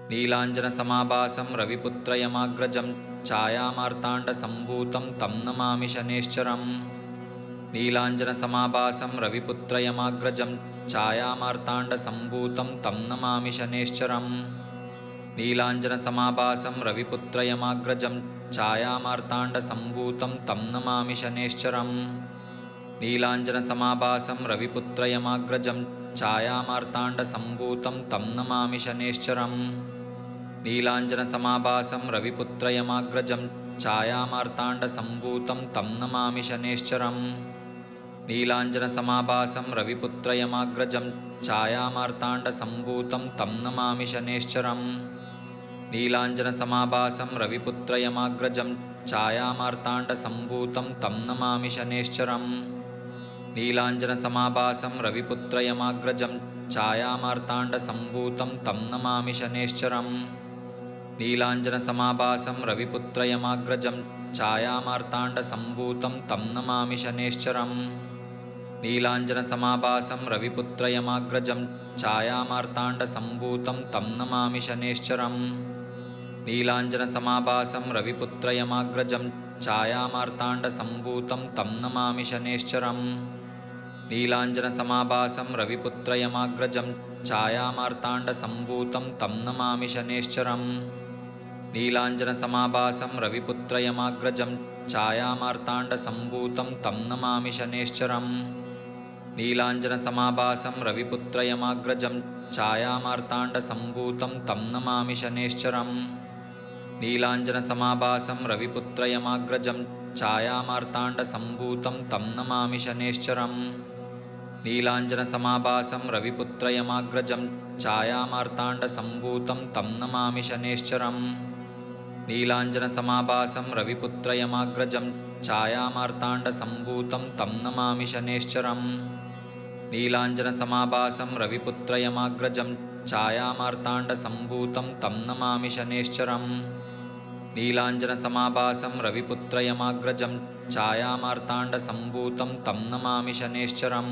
नीलाञ्जनसमाभासं रविपुत्रयमाग्रजं छायामार्ताण्डसम्भूतं तं नमामि शनैश्चरम् नीलाञ्जनसमाभासं रविपुत्रयमाग्रजं छायामार्ताण्डसम्भूतं तं नमामि शनैश्चरम् नीलाञ्जनसमाभासं रविपुत्रयमाग्रजं छायामार्ताण्डसम्भूतं तं नमामि शनैश्चरम् नीलाञ्जनसमाभासं रविपुत्रयमाग्रजं छायामार्ताण्डसम्भूतं तं नमामि शनैश्चरम् नीलाञ्जनसमाभासं रविपुत्रयमाग्रजं छायामार्ताण्डसम्भूतं तं नमामि शनैश्चरम् नीलाञ्जनसमाभासं रविपुत्रयमाग्रजं छायामार्ताण्डसम्भूतं तं नमामि शनैश्चरम् नीलाञ्जनसमाभासं रविपुत्रयमाग्रजं छायामार्ताण्डसम्भूतं तं नमामि शनैश्चरम् नीलाञ्जनसमाभासं रविपुत्रयमाग्रजं छायामार्ताण्डसम्भूतं तं नमामि शनैश्चरम् नीलाञ्जनसमाभासं रविपुत्रयमाग्रजं छायामार्ताण्डसम्भूतं तं नमामि शनैश्चरम् नीलाञ्जनसमाभासं रविपुत्रयमाग्रजं छायामार्ताण्डसम्भूतं तं नमामि शनैश्चरम् नीलाञ्जनसमाभासं रविपुत्रयमाग्रजं छायामार्ताण्डसम्भूतं तं नमामि शनैश्चरम् नीलाञ्जनसमाभासं रविपुत्रयमाग्रजं छायामार्ताण्डसम्भूतं तं नमामि शनैश्चरम् नीलाञ्जनसमाभासं रविपुत्रयमाग्रजं छायामार्ताण्डसम्भूतं तं नमामि शनैश्चरम् नीलाञ्जनसमाभासं रविपुत्रयमाग्रजं छायामार्ताण्डसम्भूतं तं नमामि शनैश्चरम् नीलाञ्जनसमाभासं रविपुत्रयमाग्रजं छायामार्ताण्डसम्भूतं तं नमामि शनैश्चरम् नीलाञ्जनसमाभासं रविपुत्रयमाग्रजं छायामार्ताण्डसम्भूतं तं नमामि शनैश्चरम् नीलाञ्जनसमाभासं रविपुत्रयमाग्रजं छायामार्ताण्डसम्भूतं तं नमामि शनैश्चरम् नीलाञ्जनसमाभासं रविपुत्रयमाग्रजं छायामार्ताण्डसम्भूतं तं नमामि शनैश्चरम् नीलाञ्जनसमाभासं रविपुत्रयमाग्रजं छायामार्ताण्डसम्भूतं तं नमामि शनैश्चरम्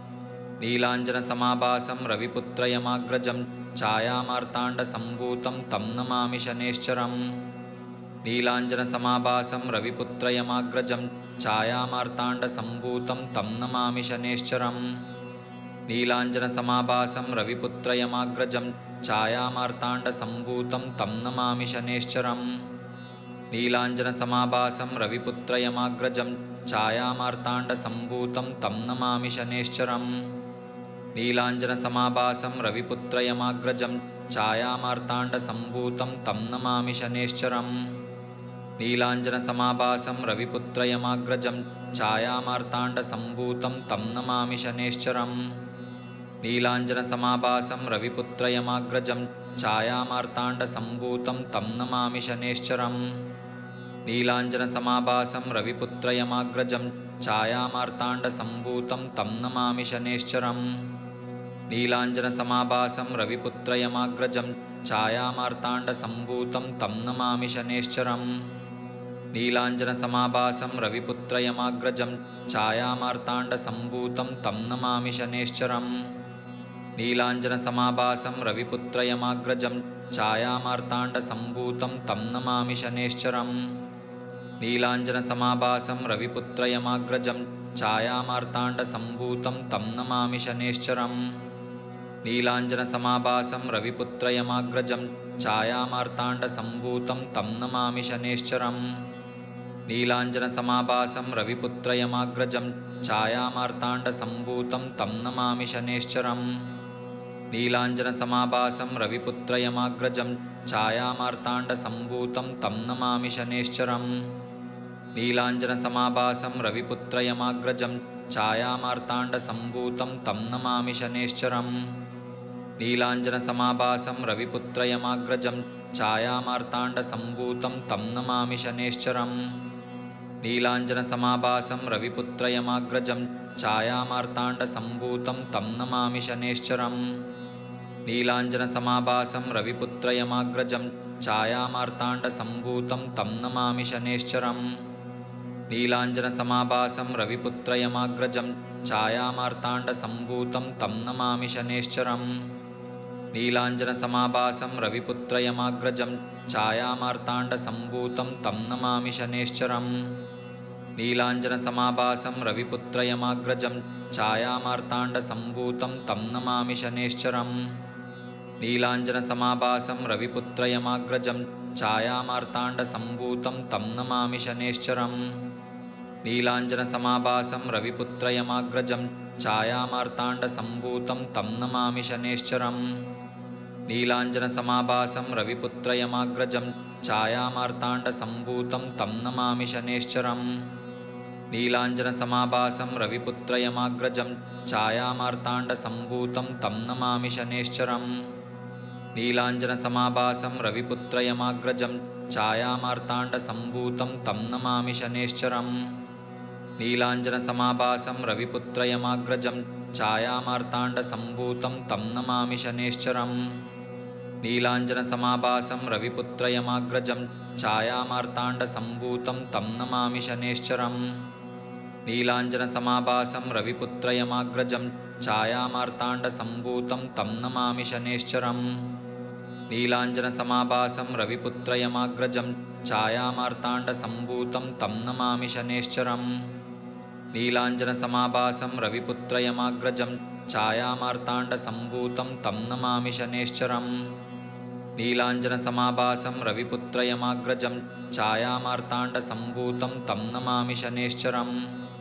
नीलाञ्जनसमाभासं रविपुत्रयमाग्रजं छायामार्ताण्डसम्भूतं तं नमामि शनैश्चरम् नीलाञ्जनसमाभासं रविपुत्रयमाग्रजं छायामार्ताण्डसम्भूतं तं नमामि शनैश्चरम् नीलाञ्जनसमाभासं रविपुत्रयमाग्रजं छायामार्ताण्डसम्भूतं तं नमामि शनैश्चरम् नीलाञ्जनसमाभासं रविपुत्रयमाग्रजं छायामार्ताण्डसम्भूतं तं नमामि शनैश्चरम् नीलाञ्जनसमाभासं रविपुत्रयमाग्रजं छायामार्ताण्डसम्भूतं तं नमामि शनैश्चरम् नीलाञ्जनसमाभासं रविपुत्रयमाग्रजं छायामार्ताण्डसम्भूतं तं नमामि शनैश्चरम् नीलाञ्जनसमाभासं रविपुत्रयमाग्रजं छायामार्ताण्डसम्भूतं तं नमामि शनैश्चरम् नीलाञ्जनसमाभासं रविपुत्रयमाग्रजं छायामार्ताण्डसम्भूतं तं नमामि शनैश्चरम् नीलाञ्जनसमाभासं रविपुत्रयमाग्रजं छायामार्ताण्डसम्भूतं तं नमामि शनैश्चरम् नीलाञ्जनसमाभासं रविपुत्रयमाग्रजं छायामार्ताण्डसम्भूतं तं नमामि शनैश्चरम् नीलाञ्जनसमाभासं रविपुत्रयमाग्रजं छायामार्ताण्डसम्भूतं तं नमामि शनैश्चरम् नीलाञ्जनसमाभासं रविपुत्रयमाग्रजं छायामार्ताण्डसम्भूतं तं नमामि शनैश्चरम् नीलाञ्जनसमाभासं रविपुत्रयमाग्रजं छायामार्ताण्डसम्भूतं तं नमामि शनैश्चरम् नीलाञ्जनसमाभासं रविपुत्रयमाग्रजं छायामार्ताण्डसम्भूतं तं नमामि शनैश्चरम् नीलाञ्जनसमाभासं रविपुत्रयमाग्रजं छायामार्ताण्डसम्भूतं तं नमामि शनैश्चरम् नीलाञ्जनसमाभासं रविपुत्रयमाग्रजं छायामार्ताण्डसम्भूतं तं नमामि शनैश्चरम् नीलाञ्जनसमाभासं रविपुत्रयमाग्रजं छायामार्ताण्डसम्भूतं तं नमामि शनैश्चरम् नीलाञ्जनसमाभासं रविपुत्रयमाग्रजं छायामार्ताण्डसम्भूतं तं नमामि शनैश्चरम् नीलाञ्जनसमाभासं रविपुत्रयमाग्रजं छायामार्ताण्डसम्भूतं तं नमामि शनैश्चरम् नीलाञ्जनसमाभासं रविपुत्रयमाग्रजं छायामार्ताण्डसम्भूतं तं नमामि शनैश्चरम् नीलाञ्जनसमाभासं रविपुत्रयमाग्रजं छायामार्ताण्डसम्भूतं तं नमामि शनैश्चरम् नीलाञ्जनसमाभासं रविपुत्रयमाग्रजं छायामार्ताण्डसम्भूतं तं नमामि शनैश्चरम् नीलाञ्जनसमाभासं रविपुत्रयमाग्रजं छायामार्ताण्डसम्भूतं तं नमामि शनैश्चरम् नीलाञ्जनसमाभासं रविपुत्रयमाग्रजं छायामार्ताण्डसम्भूतं तं नमामि शनैश्चरम् नीलाञ्जनसमाभासं रविपुत्रयमाग्रजं छायामार्ताण्डसम्भूतं तं नमामि शनैश्चरम् नीलाञ्जनसमाभासं रविपुत्रयमाग्रजं छायामार्ताण्डसम्भूतं तं नमामि शनैश्चरम् नीलाञ्जनसमाभासं रविपुत्रयमाग्रजं छायामार्ताण्डसम्भूतं तं नमामि शनैश्चरम् नीलाञ्जनसमाभासं रविपुत्रयमाग्रजं छायामार्ताण्डसम्भूतं तं नमामि शनैश्चरम् नीलाञ्जनसमाभासं रविपुत्रयमाग्रजं छायामार्ताण्डसम्भूतं तं नमामि शनैश्चरम् नीलाञ्जनसमाभासं रविपुत्रयमाग्रजं छायामार्ताण्डसम्भूतं तं नमामि शनैश्चरम् नीलाञ्जनसमाभासं रविपुत्रयमाग्रजं छायामार्ताण्डसम्भूतं तं नमामि शनैश्चरम् नीलाञ्जनसमाभासं रविपुत्रयमाग्रजं छायामार्ताण्डसम्भूतं तं नमामि शनैश्चरम् नीलाञ्जनसमाभासं रविपुत्रयमाग्रजं छायामार्ताण्डसम्भूतं तं नमामि शनैश्चरम्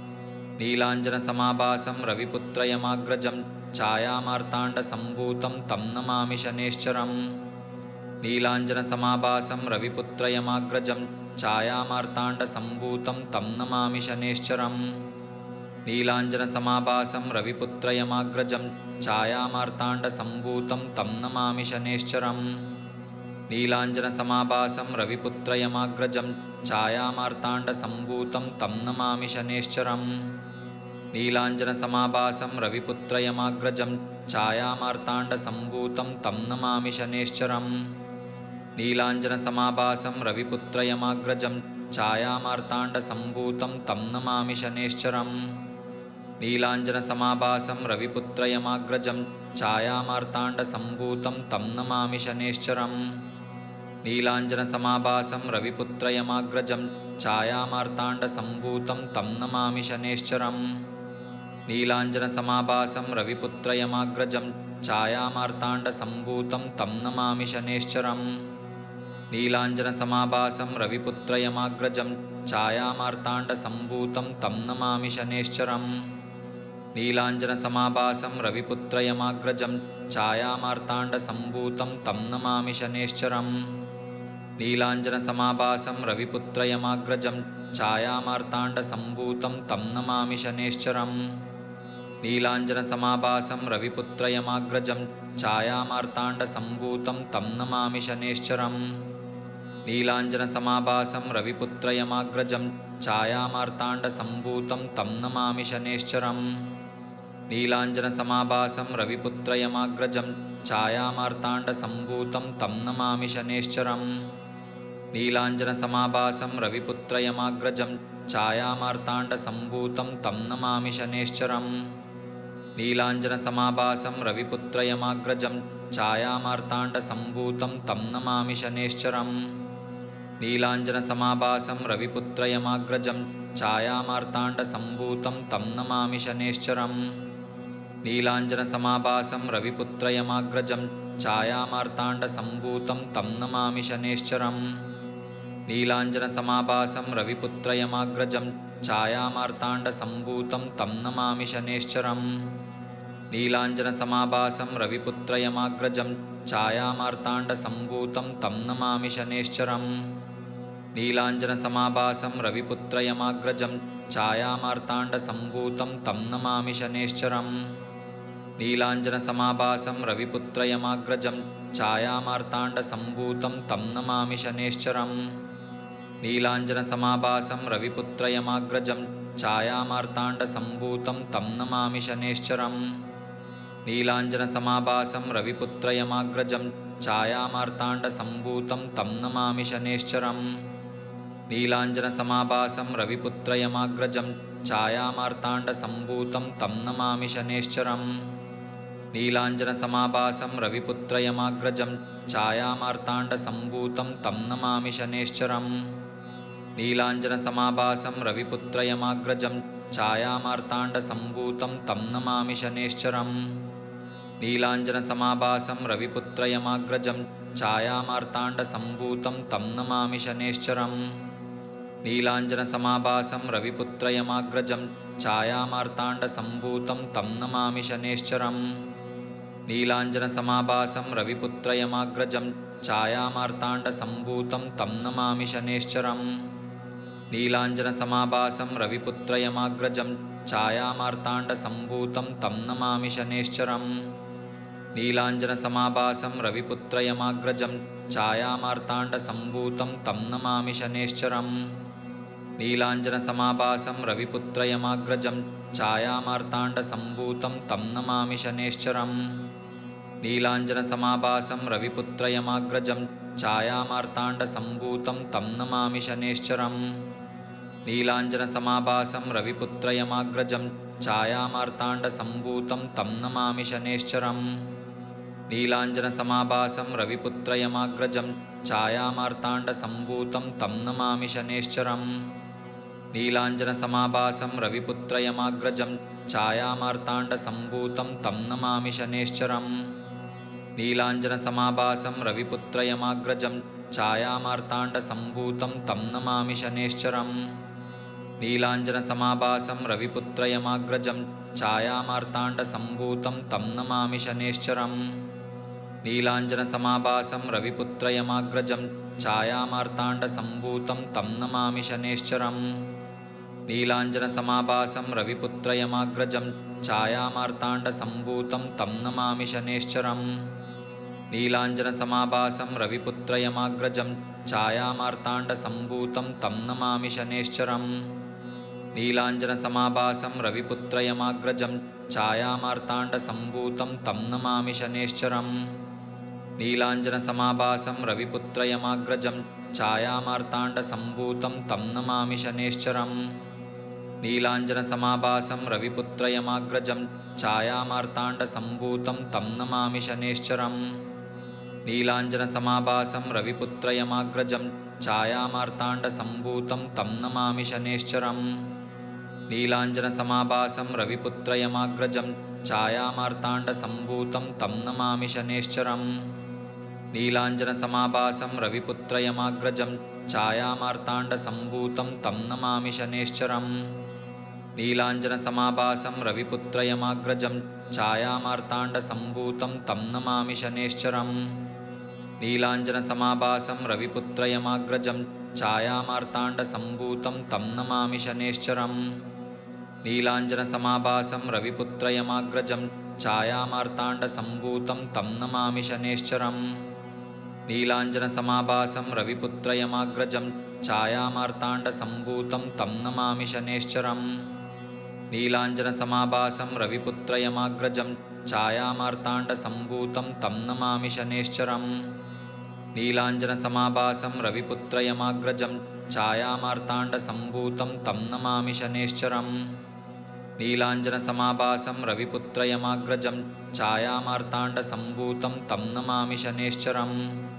नीलाञ्जनसमाभासं रविपुत्रयमाग्रजं छायामार्ताण्डसम्भूतं तं नमामि शनैश्चरम् नीलाञ्जनसमाभासं रविपुत्रयमाग्रजं छायामार्ताण्डसम्भूतं तं नमामि शनैश्चरम् नीलाञ्जनसमाभासं रविपुत्रयमाग्रजं छायामार्ताण्डसम्भूतं तं नमामि शनैश्चरम् नीलाञ्जनसमाभासं रविपुत्रयमाग्रजं छायामार्ताण्डसम्भूतं तं नमामि शनैश्चरम् नीलाञ्जनसमाभासं रविपुत्रयमाग्रजं छायामार्ताण्डसम्भूतं तं नमामि शनैश्चरम् नीलाञ्जनसमाभासं रविपुत्रयमाग्रजं छायामार्ताण्डसम्भूतं तं नमामि शनैश्चरम् नीलाञ्जनसमाभासं रविपुत्रयमाग्रजं छायामार्ताण्डसम्भूतं तं नमामि शनैश्चरम् नीलाञ्जनसमाभासं रविपुत्रयमाग्रजं छायामार्ताण्डसम्भूतं तं नमामि शनैश्चरम् नीलाञ्जनसमाभासं रविपुत्रयमाग्रजं छायामार्ताण्डसम्भूतं तं नमामि शनैश्चरम् नीलाञ्जनसमाभासं रविपुत्रयमाग्रजं छायामार्ताण्डसम्भूतं तं नमामि शनैश्चरम् नीलाञ्जनसमाभासं रविपुत्रयमाग्रजं छायामार्ताण्डसम्भूतं तं नमामि शनैश्चरम् नीलाञ्जनसमाभासं रविपुत्रयमाग्रजं छायामार्ताण्डसम्भूतं तं नमामि शनैश्चरम् नीलाञ्जनसमाभासं रविपुत्रयमाग्रजं छायामार्ताण्डसम्भूतं तं नमामि शनैश्चरम् नीलाञ्जनसमाभासं रविपुत्रयमाग्रजं छायामार्ताण्डसम्भूतं तं नमामि शनैश्चरम् नीलाञ्जनसमाभासं रविपुत्रयमाग्रजं छायामार्ताण्डसम्भूतं तं नमामि शनैश्चरम् नीलाञ्जनसमाभासं रविपुत्रयमाग्रजं छायामार्ताण्डसम्भूतं तं नमामि शनैश्चरम् नीलाञ्जनसमाभासं रविपुत्रयमाग्रजं छायामार्ताण्डसम्भूतं तं नमामि शनैश्चरम् नीलाञ्जनसमाभासं रविपुत्रयमाग्रजं छायामार्ताण्डसम्भूतं तं नमामि शनैश्चरम् नीलाञ्जनसमाभासं रविपुत्रयमाग्रजं छायामार्ताण्डसम्भूतं तं नमामि शनैश्चरम् नीलाञ्जनसमाभासं रविपुत्रयमाग्रजं छायामार्ताण्डसम्भूतं तं नमामि शनैश्चरम् नीलाञ्जनसमाभासं रविपुत्रयमाग्रजं छायामार्ताण्डसम्भूतं तं नमामि शनैश्चरम् नीलाञ्जनसमाभासं रविपुत्रयमाग्रजं छायामार्ताण्डसम्भूतं तं नमामि शनैश्चरम् नीलाञ्जनसमाभासं रविपुत्रयमाग्रजं छायामार्ताण्डसम्भूतं तं नमामि शनैश्चरम् नीलाञ्जनसमाभासं रविपुत्रयमाग्रजं छायामार्ताण्डसम्भूतं तं नमामि शनैश्चरम् नीलाञ्जनसमाभासं रविपुत्रयमाग्रजं छायामार्ताण्डसम्भूतं तं नमामि शनैश्चरम् नीलाञ्जनसमाभासं रविपुत्रयमाग्रजं छायामार्ताण्डसम्भूतं तं नमामि शनैश्चरम् नीलाञ्जनसमाभासं रविपुत्रयमाग्रजं छायामार्ताण्डसम्भूतं तं नमामि शनैश्चरम् नीलाञ्जनसमाभासं रविपुत्रयमाग्रजं छायामार्ताण्डसम्भूतं तं नमामि शनैश्चरम् नीलाञ्जनसमाभासं रविपुत्रयमाग्रजं छायामार्ताण्डसम्भूतं तं नमामि शनैश्चरम् नीलाञ्जनसमाभासं रविपुत्रयमाग्रजं छायामार्ताण्डसम्भूतं तं नमामि शनैश्चरम् नीलाञ्जनसमाभासं रविपुत्रयमाग्रजं छायामार्ताण्डसम्भूतं तं नमामि शनैश्चरम् नीलाञ्जनसमाभासं रविपुत्रयमाग्रजं छायामार्ताण्डसम्भूतं तं नमामि शनैश्चरम् नीलाञ्जनसमाभासं रविपुत्रयमाग्रजं छायामार्ताण्डसम्भूतं तं नमामि शनैश्चरम् नीलाञ्जनसमाभासं रविपुत्रयमाग्रजं छायामार्ताण्डसम्भूतं तं नमामि शनैश्चरम् नीलाञ्जनसमाभासं रविपुत्रयमाग्रजं छायामार्ताण्डसम्भूतं तं नमामि शनैश्चरम् नीलाञ्जनसमाभासं रविपुत्रयमाग्रजं छायामार्ताण्डसम्भूतं तं नमामि शनैश्चरम् नीलाञ्जनसमाभासं रविपुत्रयमाग्रजं छायामार्ताण्डसम्भूतं तं नमामि शनैश्चरम् नीलाञ्जनसमाभासं रविपुत्रयमाग्रजं छायामार्ताण्डसम्भूतं तं नमामि शनैश्चरम् नीलाञ्जनसमाभासं रविपुत्रयमाग्रजं छायामार्ताण्डसम्भूतं तं नमामि शनैश्चरम् नीलाञ्जनसमाभासं रविपुत्रयमाग्रजं छायामार्ताण्डसम्भूतं तं नमामि शनैश्चरम् नीलाञ्जनसमाभासं रविपुत्रयमाग्रजं छायामार्ताण्डसम्भूतं तं नमामि शनैश्चरम् नीलाञ्जनसमाभासं रविपुत्रयमाग्रजं छायामार्ताण्डसम्भूतं तं नमामि शनैश्चरम् नीलाञ्जनसमाभासं रविपुत्रयमाग्रजं छायामार्ताण्डसम्भूतं तं नमामि शनैश्चरम् नीलाञ्जनसमाभासं रविपुत्रयमाग्रजं छायामार्ताण्डसम्भूतं तं नमामि शनैश्चरम् नीलाञ्जनसमाभासं रविपुत्रयमाग्रजं छायामार्ताण्डसम्भूतं तं नमामि शनैश्चरम् नीलाञ्जनसमाभासं रविपुत्रयमाग्रजं छायामार्ताण्डसम्भूतं तं नमामि शनैश्चरम् नीलाञ्जनसमाभासं रविपुत्रयमाग्रजं छायामार्ताण्डसम्भूतं तं नमामि शनैश्चरम् नीलाञ्जनसमाभासं रविपुत्रयमाग्रजं छायामार्ताण्डसम्भूतं तं नमामि शनैश्चरम् नीलाञ्जनसमाभासं रविपुत्रयमाग्रजं छायामार्ताण्डसम्भूतं तं नमामि शनैश्चरम् नीलाञ्जनसमाभासं रविपुत्रयमाग्रजं छायामार्ताण्डसम्भूतं तं नमामि शनैश्चरम् नीलाञ्जनसमाभासं रविपुत्रयमाग्रजं छायामार्ताण्डसम्भूतं तं नमामि शनैश्चरम् नीलाञ्जनसमाभासं रविपुत्रयमाग्रजं छायामार्ताण्डसम्भूतं तं नमामि शनैश्चरम् नीलाञ्जनसमाभासं रविपुत्रयमाग्रजं छायामार्ताण्डसम्भूतं तं नमामि शनैश्चरम् नीलाञ्जनसमाभासं रविपुत्रयमाग्रजं छायामार्ताण्डसम्भूतं तं नमामि शनैश्चरम् नीलाञ्जनसमाभासं रविपुत्रयमाग्रजं छायामार्ताण्डसम्भूतं तं नमामि शनैश्चरम् नीलाञ्जनसमाभासं रविपुत्रयमाग्रजं छायामार्ताण्डसम्भूतं तं नमामि शनैश्चरम् नीलाञ्जनसमाभासं रविपुत्रयमाग्रजं छायामार्ताण्डसम्भूतं तं नमामि शनैश्चरम् नीलाञ्जनसमाभासं रविपुत्रयमाग्रजं छायामार्ताण्डसम्भूतं तं नमामि शनैश्चरम् नीलाञ्जनसमाभासं रविपुत्रयमाग्रजं छायामार्ताण्डसम्भूतं तं नमामि शनैश्चरम्